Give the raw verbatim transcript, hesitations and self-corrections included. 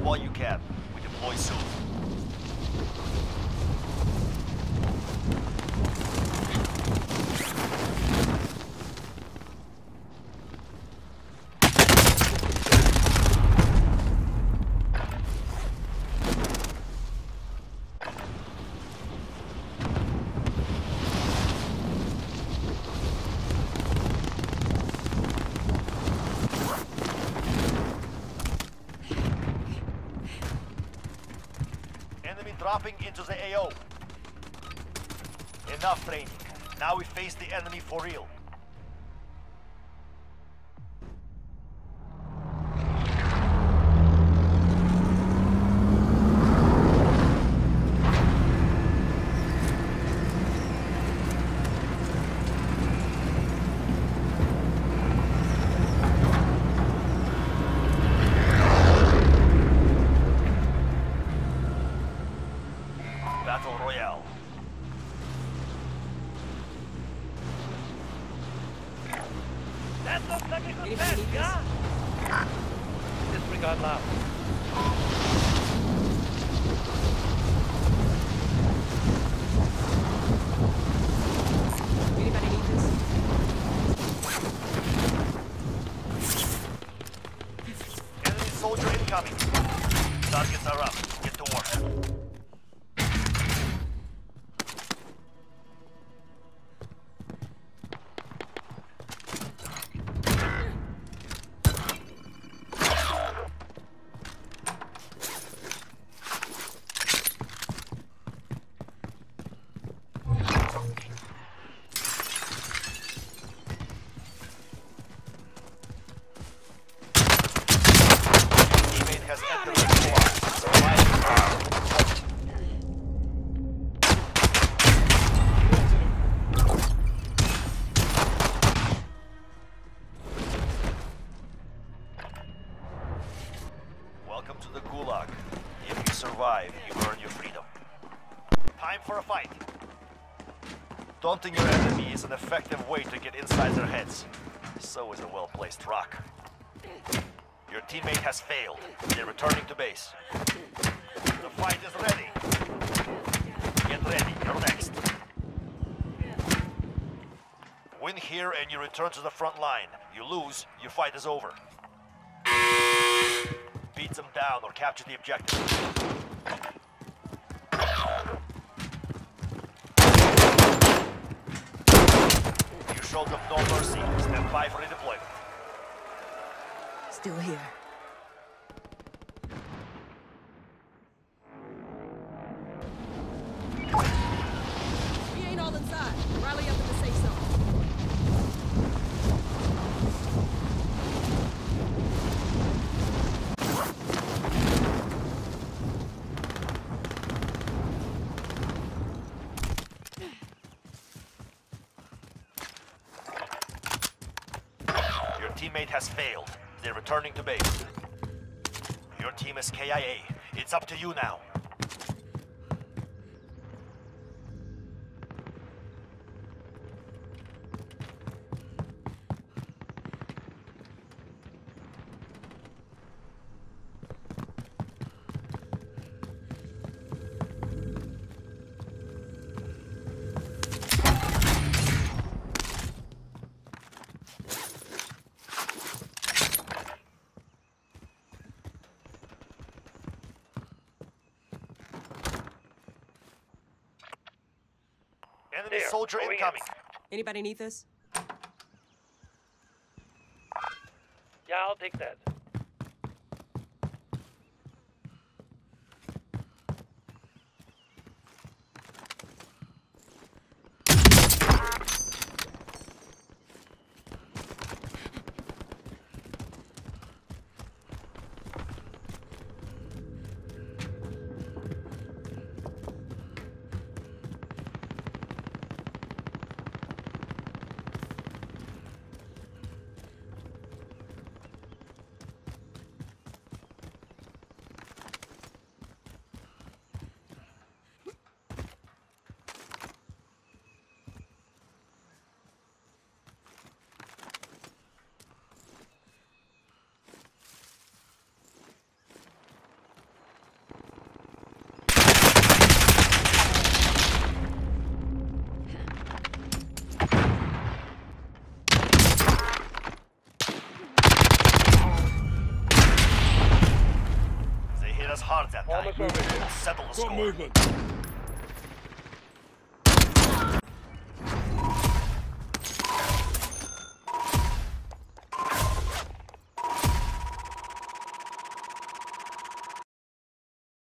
while you can. We deploy soon. Dropping into the A O. Enough training. Now we face the enemy for real. Battle Royale. That looks like a good bet, yeah? Disregard loud. Anybody need this? Enemy soldier incoming. Targets are up. Get to work. Welcome to the Gulag. If you survive, you earn your freedom. Time for a fight. Daunting your enemy is an effective way to get inside their heads. So is a well-placed rock. Your teammate has failed. They're returning to base. The fight is ready. Get ready, you're next. Win here and you return to the front line. You lose, your fight is over. Beat them down or capture the objective. You showed them no mercy. Stand by for redeployment. Still here. We ain't all inside. Rally up in the safe zone. Teammate has failed. They're returning to base. Your team is K I A. It's up to you now. Enemy There, soldier going incoming. Anybody need this? Yeah, I'll take that. that guy. Almost over here. Settle the Got score. movement.